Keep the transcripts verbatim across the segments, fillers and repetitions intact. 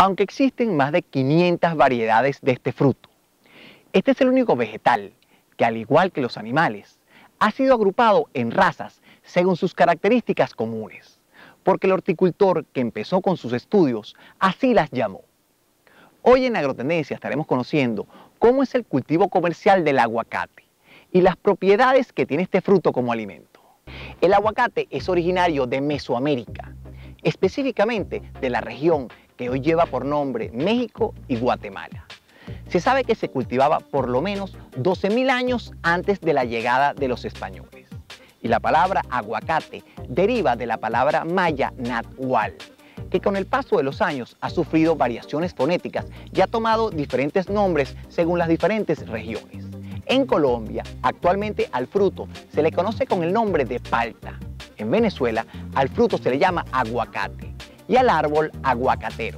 aunque existen más de quinientas variedades de este fruto. Este es el único vegetal que, al igual que los animales, ha sido agrupado en razas según sus características comunes, porque el horticultor que empezó con sus estudios así las llamó. Hoy en Agrotendencia estaremos conociendo cómo es el cultivo comercial del aguacate y las propiedades que tiene este fruto como alimento. El aguacate es originario de Mesoamérica, específicamente de la región que hoy lleva por nombre México y Guatemala. Se sabe que se cultivaba por lo menos doce mil años antes de la llegada de los españoles. Y la palabra aguacate deriva de la palabra maya nahual, que con el paso de los años ha sufrido variaciones fonéticas y ha tomado diferentes nombres según las diferentes regiones. En Colombia, actualmente al fruto se le conoce con el nombre de palta. En Venezuela, al fruto se le llama aguacate y al árbol aguacatero.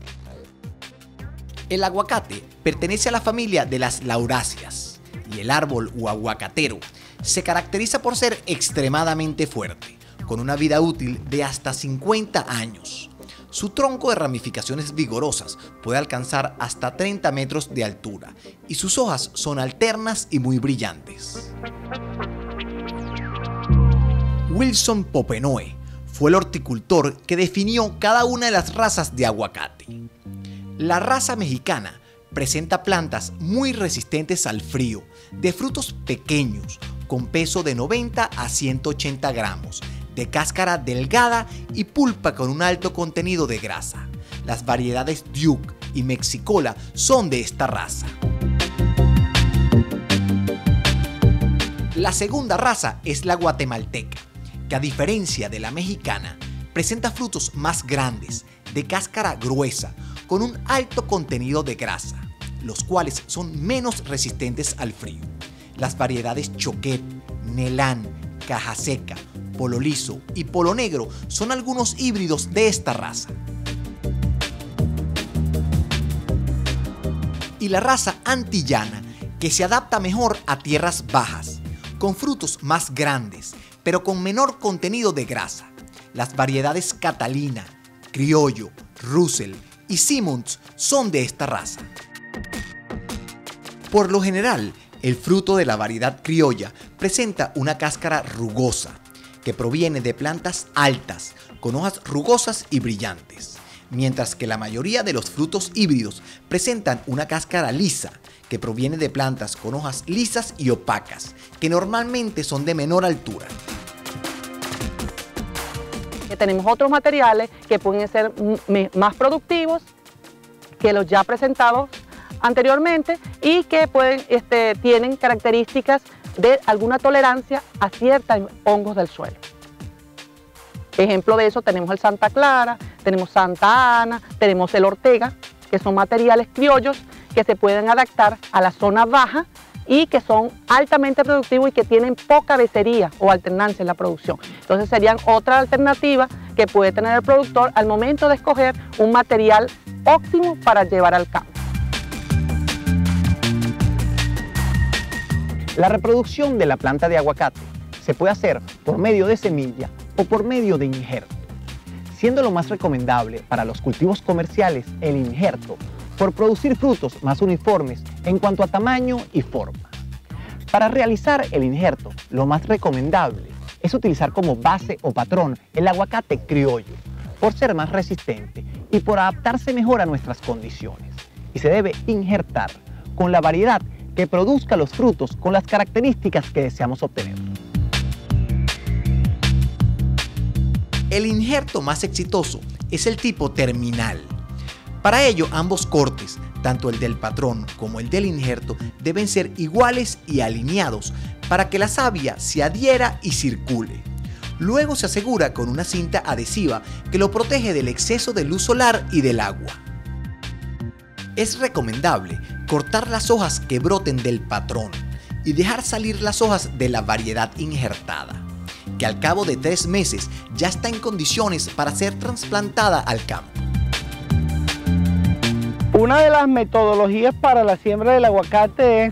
El aguacate pertenece a la familia de las lauráceas y el árbol o aguacatero se caracteriza por ser extremadamente fuerte, con una vida útil de hasta cincuenta años. Su tronco de ramificaciones vigorosas puede alcanzar hasta treinta metros de altura y sus hojas son alternas y muy brillantes. Wilson Popenoe fue el horticultor que definió cada una de las razas de aguacate. La raza mexicana presenta plantas muy resistentes al frío, de frutos pequeños, con peso de noventa a ciento ochenta gramos, de cáscara delgada y pulpa con un alto contenido de grasa. Las variedades Duke y Mexicola son de esta raza. La segunda raza es la guatemalteca, que a diferencia de la mexicana, presenta frutos más grandes, de cáscara gruesa, con un alto contenido de grasa, los cuales son menos resistentes al frío. Las variedades Choquet, Nelán, Caja Seca, Polo Liso y Polo Negro son algunos híbridos de esta raza. Y la raza antillana, que se adapta mejor a tierras bajas, con frutos más grandes, pero con menor contenido de grasa. Las variedades Catalina, Criollo, Russell y Simmons son de esta raza. Por lo general, el fruto de la variedad criolla presenta una cáscara rugosa, que proviene de plantas altas, con hojas rugosas y brillantes, mientras que la mayoría de los frutos híbridos presentan una cáscara lisa, que proviene de plantas con hojas lisas y opacas, que normalmente son de menor altura. Tenemos otros materiales que pueden ser más productivos que los ya presentados anteriormente y que pueden, este, tienen características de alguna tolerancia a ciertos hongos del suelo. Ejemplo de eso tenemos el Santa Clara, tenemos Santa Ana, tenemos el Ortega, que son materiales criollos que se pueden adaptar a la zona baja y que son altamente productivos y que tienen poca becería o alternancia en la producción. Entonces serían otra alternativa que puede tener el productor al momento de escoger un material óptimo para llevar al campo. La reproducción de la planta de aguacate se puede hacer por medio de semilla o por medio de injerto, siendo lo más recomendable para los cultivos comerciales el injerto, por producir frutos más uniformes en cuanto a tamaño y forma. Para realizar el injerto, lo más recomendable es utilizar como base o patrón el aguacate criollo, por ser más resistente y por adaptarse mejor a nuestras condiciones. Y se debe injertar con la variedad que produzca los frutos con las características que deseamos obtener. El injerto más exitoso es el tipo terminal. Para ello, ambos cortes, tanto el del patrón como el del injerto, deben ser iguales y alineados para que la savia se adhiera y circule. Luego se asegura con una cinta adhesiva que lo protege del exceso de luz solar y del agua. Es recomendable cortar las hojas que broten del patrón y dejar salir las hojas de la variedad injertada, que al cabo de tres meses ya está en condiciones para ser trasplantada al campo. Una de las metodologías para la siembra del aguacate es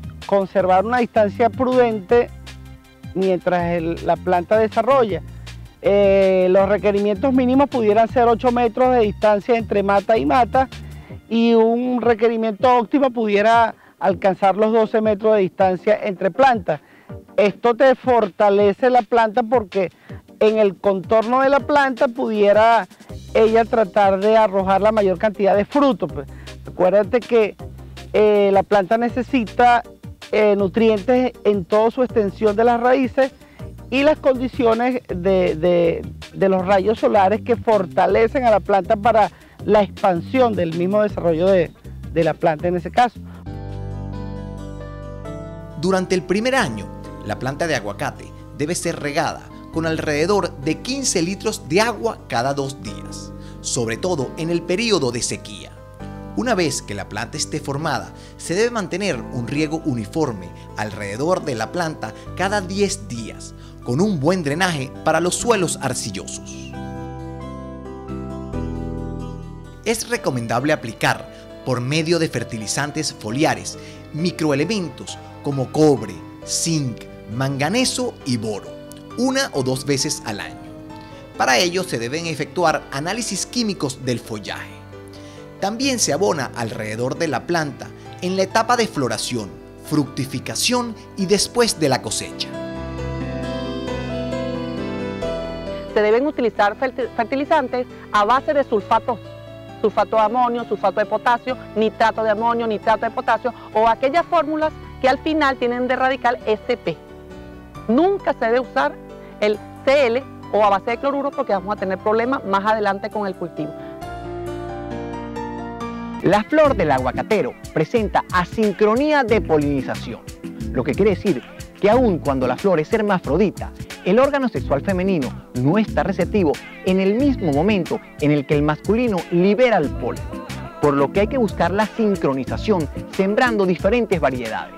conservar una distancia prudente mientras el, la planta desarrolla. eh, los requerimientos mínimos pudieran ser ocho metros de distancia entre mata y mata, y un requerimiento óptimo pudiera alcanzar los doce metros de distancia entre plantas. Esto te fortalece la planta porque en el contorno de la planta pudiera ella tratar de arrojar la mayor cantidad de frutos. Pues, acuérdate que eh, la planta necesita eh, nutrientes en toda su extensión de las raíces, y las condiciones de, de, de los rayos solares que fortalecen a la planta para la expansión del mismo desarrollo de, de la planta en ese caso. Durante el primer año, la planta de aguacate debe ser regada con alrededor de quince litros de agua cada dos días, sobre todo en el periodo de sequía. Una vez que la planta esté formada, se debe mantener un riego uniforme alrededor de la planta cada diez días, con un buen drenaje para los suelos arcillosos. Es recomendable aplicar, por medio de fertilizantes foliares, microelementos como cobre, zinc, manganeso y boro, una o dos veces al año. Para ello se deben efectuar análisis químicos del follaje. También se abona alrededor de la planta en la etapa de floración, fructificación y después de la cosecha. Se deben utilizar fertilizantes a base de sulfatos, sulfato de amonio, sulfato de potasio, nitrato de amonio, nitrato de potasio, o aquellas fórmulas que al final tienen de radical S P. Nunca se debe usar el C L o a base de cloruro porque vamos a tener problemas más adelante con el cultivo. La flor del aguacatero presenta asincronía de polinización, lo que quiere decir que aun cuando la flor es hermafrodita, el órgano sexual femenino no está receptivo en el mismo momento en el que el masculino libera el polen, por lo que hay que buscar la sincronización sembrando diferentes variedades.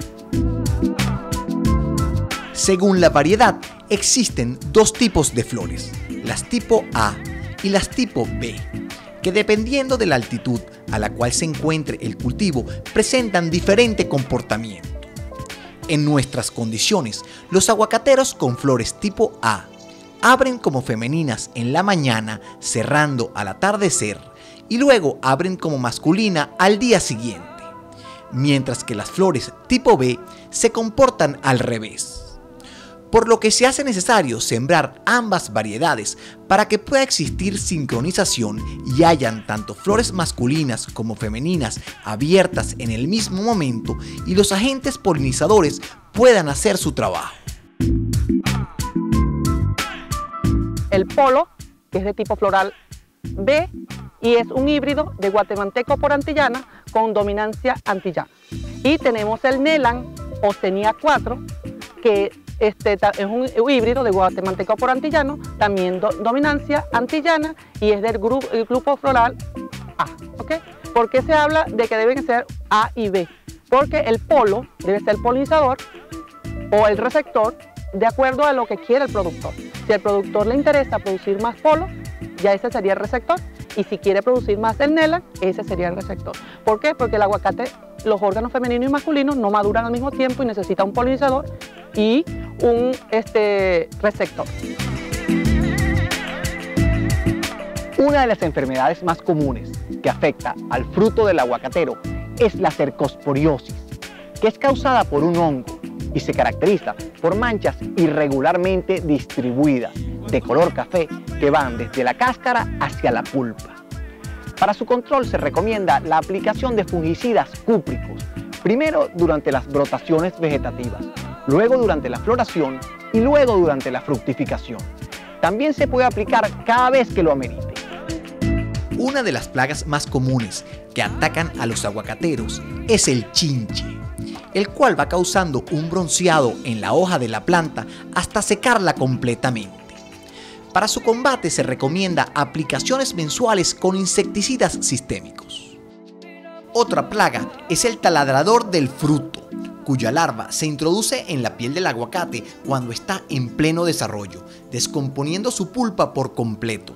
Según la variedad, existen dos tipos de flores, las tipo A y las tipo B, que dependiendo de la altitud a la cual se encuentre el cultivo, presentan diferente comportamiento. En nuestras condiciones, los aguacateros con flores tipo A abren como femeninas en la mañana, cerrando al atardecer, y luego abren como masculina al día siguiente, mientras que las flores tipo B se comportan al revés. Por lo que se hace necesario sembrar ambas variedades para que pueda existir sincronización y hayan tanto flores masculinas como femeninas abiertas en el mismo momento y los agentes polinizadores puedan hacer su trabajo. El polo, que es de tipo floral B, y es un híbrido de guatemalteco por antillana con dominancia antillana. Y tenemos el Nelan o Cenia cuatro, que Este es un híbrido de guatemalteco por antillano, también do, dominancia antillana, y es del grupo, el grupo floral A. ¿Okay? ¿Por qué se habla de que deben ser A y B? Porque el polo debe ser el polinizador o el receptor de acuerdo a lo que quiere el productor. Si al productor le interesa producir más polo, ya ese sería el receptor, y si quiere producir más el Nelan, ese sería el receptor. ¿Por qué? Porque el aguacate, los órganos femeninos y masculinos no maduran al mismo tiempo y necesita un polinizador y un este, receptor. Una de las enfermedades más comunes que afecta al fruto del aguacatero es la cercosporiosis, que es causada por un hongo y se caracteriza por manchas irregularmente distribuidas de color café que van desde la cáscara hacia la pulpa. Para su control se recomienda la aplicación de fungicidas cúpricos, primero durante las brotaciones vegetativas, luego durante la floración y luego durante la fructificación. También se puede aplicar cada vez que lo amerite. Una de las plagas más comunes que atacan a los aguacateros es el chinche, el cual va causando un bronceado en la hoja de la planta hasta secarla completamente. Para su combate se recomienda aplicaciones mensuales con insecticidas sistémicos. Otra plaga es el taladrador del fruto, cuya larva se introduce en la piel del aguacate cuando está en pleno desarrollo, descomponiendo su pulpa por completo.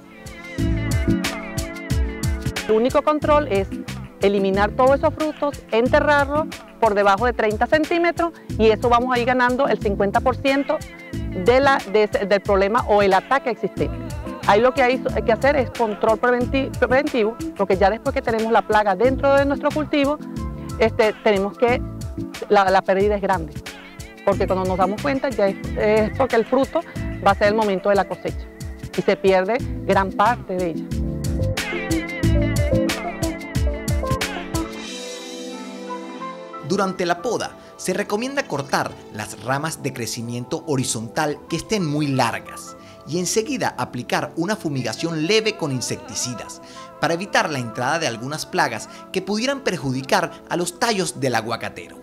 El único control es eliminar todos esos frutos, enterrarlos por debajo de treinta centímetros, y eso vamos a ir ganando el cincuenta por ciento de la, de ese, del problema o el ataque existente. Ahí lo que hay que hacer es control preventivo, porque ya después que tenemos la plaga dentro de nuestro cultivo, este, tenemos que, la, la pérdida es grande, porque cuando nos damos cuenta ya es, es porque el fruto va a ser el momento de la cosecha y se pierde gran parte de ella. Durante la poda, se recomienda cortar las ramas de crecimiento horizontal que estén muy largas y enseguida aplicar una fumigación leve con insecticidas para evitar la entrada de algunas plagas que pudieran perjudicar a los tallos del aguacatero.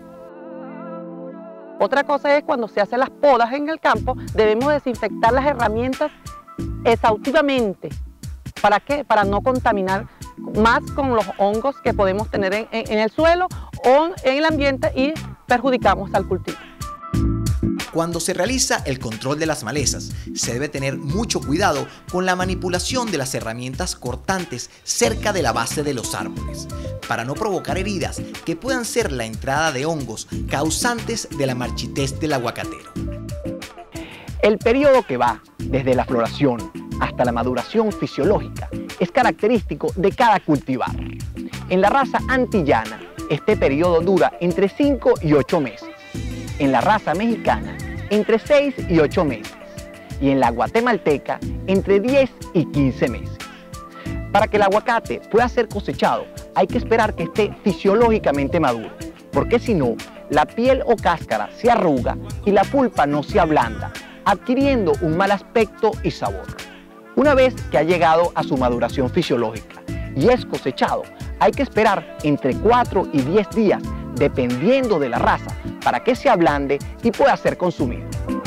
Otra cosa es cuando se hacen las podas en el campo, debemos desinfectar las herramientas exhaustivamente. ¿Para qué? Para no contaminar más con los hongos que podemos tener en, en, en el suelo o en el ambiente y perjudicamos al cultivo. Cuando se realiza el control de las malezas, se debe tener mucho cuidado con la manipulación de las herramientas cortantes cerca de la base de los árboles, para no provocar heridas que puedan ser la entrada de hongos causantes de la marchitez del aguacatero. El periodo que va desde la floración hasta la maduración fisiológica es característico de cada cultivar. En la raza antillana, este periodo dura entre cinco y ocho meses. En la raza mexicana, entre seis y ocho meses. Y en la guatemalteca, entre diez y quince meses. Para que el aguacate pueda ser cosechado, hay que esperar que esté fisiológicamente maduro, porque si no, la piel o cáscara se arruga y la pulpa no se ablanda, adquiriendo un mal aspecto y sabor. Una vez que ha llegado a su maduración fisiológica y es cosechado, hay que esperar entre cuatro y diez días, dependiendo de la raza, para que se ablande y pueda ser consumido.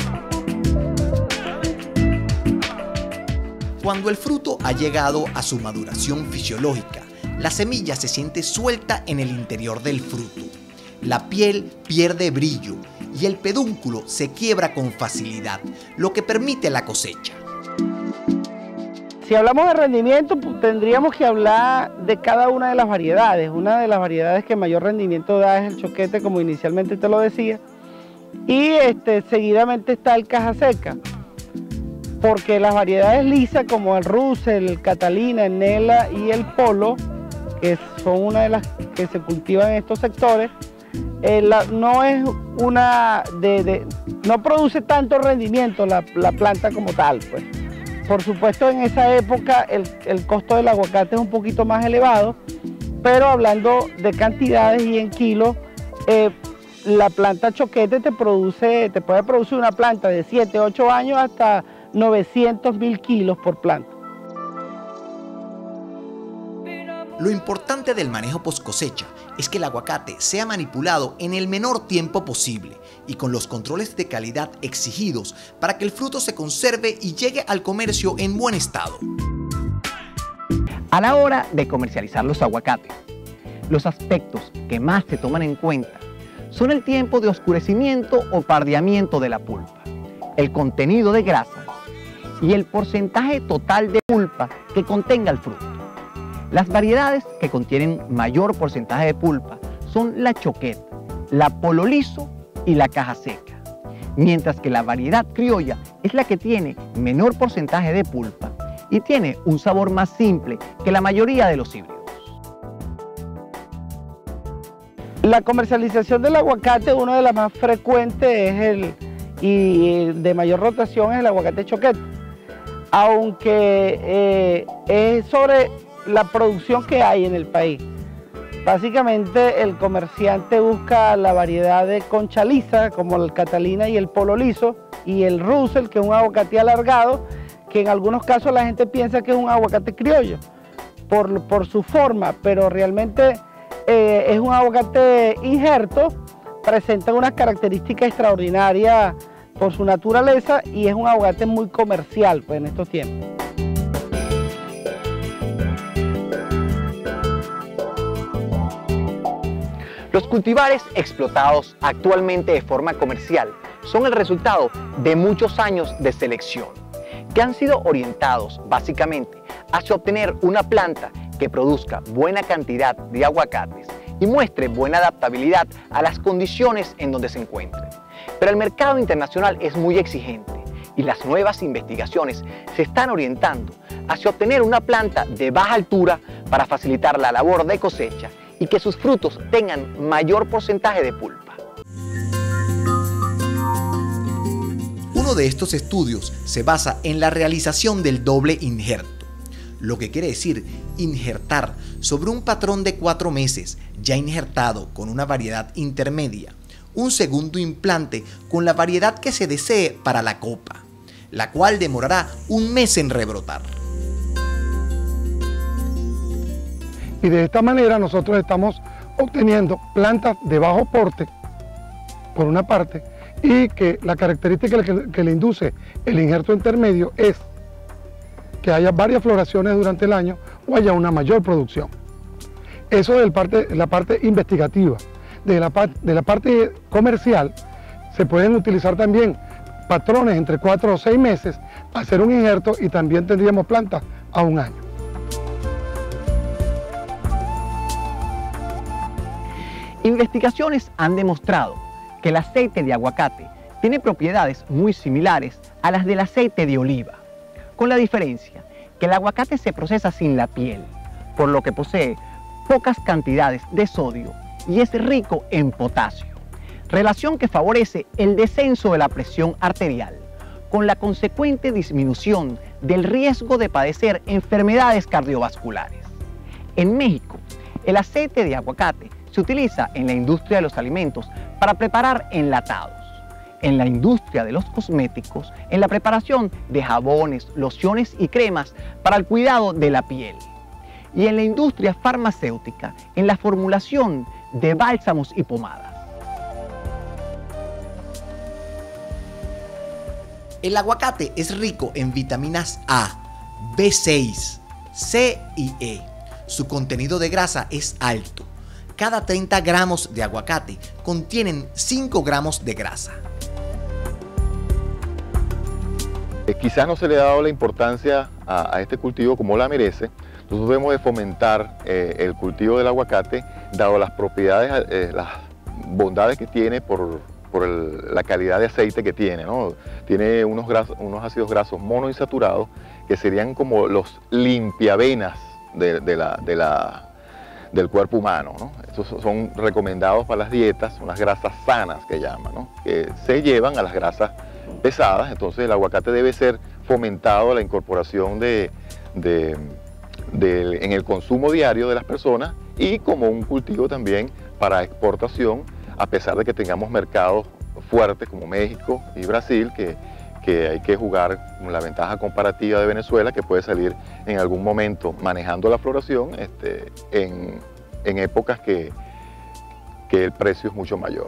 Cuando el fruto ha llegado a su maduración fisiológica, la semilla se siente suelta en el interior del fruto. La piel pierde brillo y el pedúnculo se quiebra con facilidad, lo que permite la cosecha. Si hablamos de rendimiento, pues, tendríamos que hablar de cada una de las variedades. Una de las variedades que mayor rendimiento da es el choquete, como inicialmente te lo decía. Y este, seguidamente está el caja seca. Porque las variedades lisas como el Russell, el Catalina, el Nela y el Polo, que son una de las que se cultivan en estos sectores, eh, la, no es una de, de, no produce tanto rendimiento la, la planta como tal, pues. Por supuesto, en esa época el, el costo del aguacate es un poquito más elevado, pero hablando de cantidades y en kilos, eh, la planta choquete te produce, te puede producir una planta de siete, ocho años hasta novecientos mil kilos por planta. Lo importante del manejo post cosecha es que el aguacate sea manipulado en el menor tiempo posible y con los controles de calidad exigidos para que el fruto se conserve y llegue al comercio en buen estado. A la hora de comercializar los aguacates, los aspectos que más se toman en cuenta son el tiempo de oscurecimiento o pardeamiento de la pulpa, el contenido de grasa y el porcentaje total de pulpa que contenga el fruto. Las variedades que contienen mayor porcentaje de pulpa son la choqueta, la polo liso y la caja seca, mientras que la variedad criolla es la que tiene menor porcentaje de pulpa y tiene un sabor más simple que la mayoría de los híbridos. La comercialización del aguacate, una de las más frecuentes es el, y de mayor rotación es el aguacate choquete, aunque eh, es sobre la producción que hay en el país. Básicamente el comerciante busca la variedad de concha lisa, como el Catalina y el Polo liso, y el Russell, que es un aguacate alargado, que en algunos casos la gente piensa que es un aguacate criollo, por, por su forma, pero realmente eh, es un aguacate injerto, presenta unas características extraordinarias por su naturaleza y es un aguacate muy comercial, pues, en estos tiempos. Los cultivares explotados actualmente de forma comercial son el resultado de muchos años de selección, que han sido orientados básicamente hacia obtener una planta que produzca buena cantidad de aguacates y muestre buena adaptabilidad a las condiciones en donde se encuentre. Pero el mercado internacional es muy exigente y las nuevas investigaciones se están orientando hacia obtener una planta de baja altura para facilitar la labor de cosecha y que sus frutos tengan mayor porcentaje de pulpa. Uno de estos estudios se basa en la realización del doble injerto, lo que quiere decir injertar sobre un patrón de cuatro meses ya injertado con una variedad intermedia, un segundo implante con la variedad que se desee para la copa, la cual demorará un mes en rebrotar. Y de esta manera nosotros estamos obteniendo plantas de bajo porte, por una parte, y que la característica que, que le induce el injerto intermedio es que haya varias floraciones durante el año o haya una mayor producción. Eso es parte, la parte investigativa. De la, de la parte comercial se pueden utilizar también patrones entre cuatro o seis meses para hacer un injerto y también tendríamos plantas a un año. Investigaciones han demostrado que el aceite de aguacate tiene propiedades muy similares a las del aceite de oliva, con la diferencia que el aguacate se procesa sin la piel, por lo que posee pocas cantidades de sodio y es rico en potasio, relación que favorece el descenso de la presión arterial, con la consecuente disminución del riesgo de padecer enfermedades cardiovasculares. En México, el aceite de aguacate se utiliza en la industria de los alimentos para preparar enlatados, en la industria de los cosméticos, en la preparación de jabones, lociones y cremas para el cuidado de la piel, y en la industria farmacéutica, en la formulación de bálsamos y pomadas. El aguacate es rico en vitaminas A, B seis, C y E. Su contenido de grasa es alto. Cada treinta gramos de aguacate contienen cinco gramos de grasa. Eh, quizás no se le ha dado la importancia a, a este cultivo como la merece. Nosotros debemos de fomentar eh, el cultivo del aguacate, dado las propiedades, eh, las bondades que tiene por, por el, la calidad de aceite que tiene, ¿no? Tiene unos, grasos, unos ácidos grasos monoinsaturados que serían como los limpiavenas de, de la, de la, del cuerpo humano, ¿no? Estos son recomendados para las dietas, unas grasas sanas que llaman, ¿no? Que se llevan a las grasas pesadas. Entonces el aguacate debe ser fomentado la incorporación de, de De, en el consumo diario de las personas y como un cultivo también para exportación, a pesar de que tengamos mercados fuertes como México y Brasil, que, que hay que jugar con la ventaja comparativa de Venezuela, que puede salir en algún momento manejando la floración este, en, en épocas que, que el precio es mucho mayor.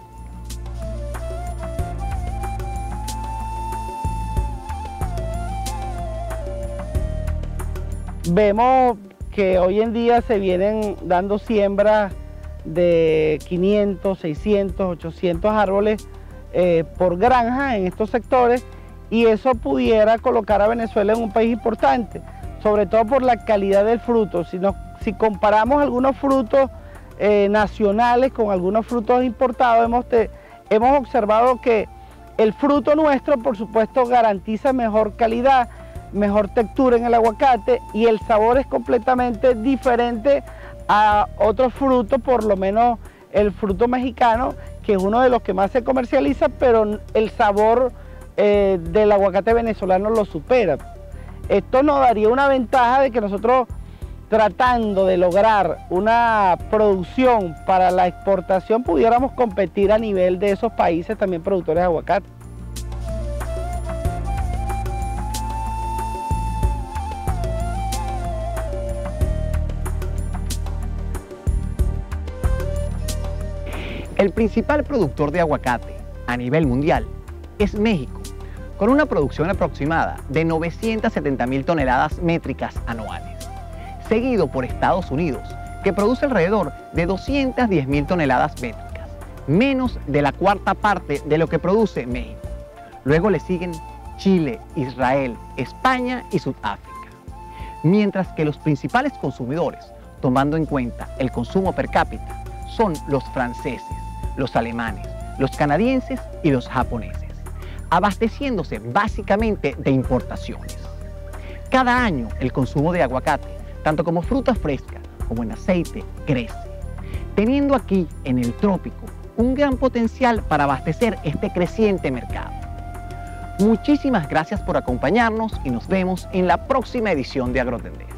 Vemos que hoy en día se vienen dando siembras de quinientos, seiscientos, ochocientos árboles eh, por granja en estos sectores, y eso pudiera colocar a Venezuela en un país importante, sobre todo por la calidad del fruto. Si, nos, si comparamos algunos frutos eh, nacionales con algunos frutos importados, hemos, te, hemos observado que el fruto nuestro, por supuesto, garantiza mejor calidad, mejor textura en el aguacate, y el sabor es completamente diferente a otros frutos, por lo menos el fruto mexicano, que es uno de los que más se comercializa, pero el sabor eh, del aguacate venezolano lo supera. Esto nos daría una ventaja de que nosotros, tratando de lograr una producción para la exportación, pudiéramos competir a nivel de esos países también productores de aguacate. El principal productor de aguacate a nivel mundial es México, con una producción aproximada de novecientas setenta mil toneladas métricas anuales, seguido por Estados Unidos, que produce alrededor de doscientas diez mil toneladas métricas, menos de la cuarta parte de lo que produce México. Luego le siguen Chile, Israel, España y Sudáfrica, mientras que los principales consumidores, tomando en cuenta el consumo per cápita, son los franceses, los alemanes, los canadienses y los japoneses. abasteciéndose básicamente de importaciones. Cada año el consumo de aguacate, tanto como fruta fresca como en aceite, crece, teniendo aquí en el trópico un gran potencial para abastecer este creciente mercado. Muchísimas gracias por acompañarnos y nos vemos en la próxima edición de Agrotendencia.